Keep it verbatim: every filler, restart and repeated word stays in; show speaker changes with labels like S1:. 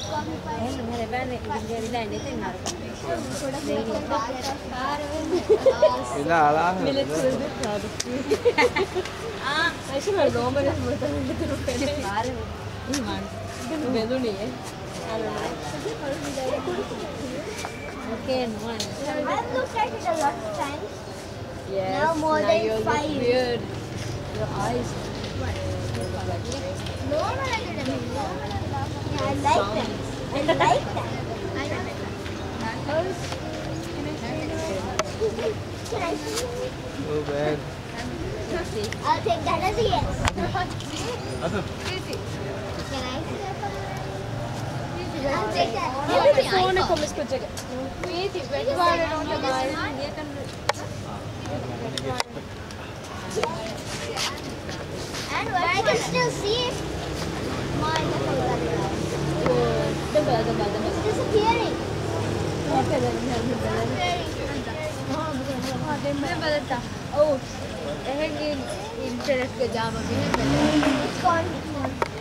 S1: मेरे बहन मेरी बहन ने तीन मार
S2: Ila ala.
S1: ah ऐसे कर दो मेरे बोलता है तेरे पहले अरे ये मान इधर बेदो नहीं है okay one
S3: I've looked at it a lot of times.
S1: yes
S3: Now more
S1: now
S3: than
S1: you look
S3: five.
S1: weird your eyes
S3: No one I didn't. Yeah, I like them. I like them. I like them. Can I see?
S2: So bad.
S3: I'll take that as a yes.
S2: Asa.
S3: Can I see? I'll take that.
S1: phone को miss कर जगह wait wait वाले don't mind ये कर
S3: And what I can still see it. Mine.
S1: double double double
S3: It's disappearing.
S1: okay then मैं बदलता oh है कि इंटरेस्ट के जाम अभी है
S3: It's gone. It's gone.